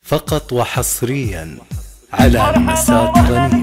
فقط وحصريا على مسات غنيم.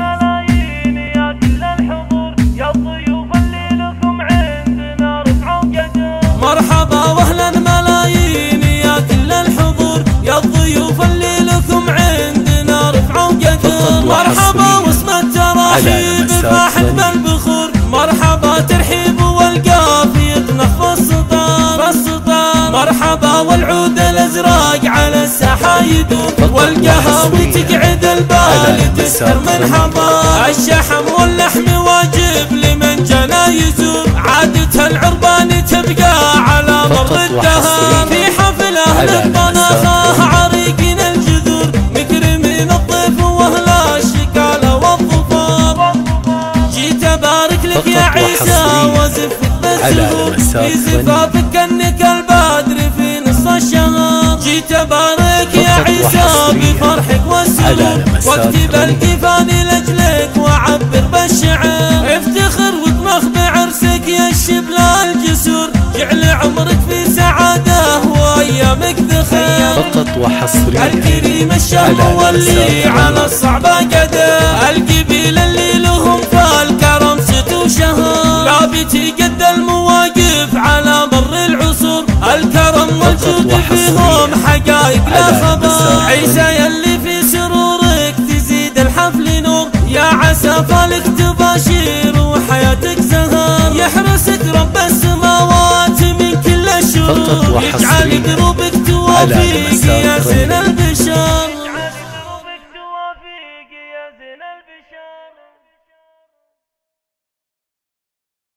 مرحبا واهلا ملايين يا كل الحضور، يا الضيوف اللي لكم عندنا رفعوا قدر. مرحبا واسم التراحيب فاحت بالبخور، مرحبا ترحيب والقافية نخف السطار. مرحبا والعود الازرق على الساحة يدور، والقهوي تقعد البال تسهر من حضار. الشحم واللحم واجب لمن جنا يزور، عادة العربان تبقى على مر الدهر. في حفل اهل الطناخة عريقين الجذور، مكرمين الضيف واهل الشكالة والظفار. جيت ابارك لك يا عيسى وازفك بالزهور، في زفافك كأنك البدر في نص الشهر. جيت ابارك يا عيسى بفرحك والسرور، واكتب القفان لاجلك واعبر بالشعر. افتخر واطمخ بعرسك يا الشبل الجسور، جعل عمرك في سعاده وايامك بخير. فقط وحصريا الكريم الشاب واللي على الصعبة قدر، القبيل اللي لهم فالكرم ست وشهر. لابتي قد المواقف على مر العصور، الكرم والجود فيهم حقائق لا خبر. عيسى يلي في سرورك تزيد الحفل نور، يا عسى فالك تباشير وحياتك زهر. يحرسك رب السماوات من كل الشرور، يجعل قلوبك توافيك يا زين البشر.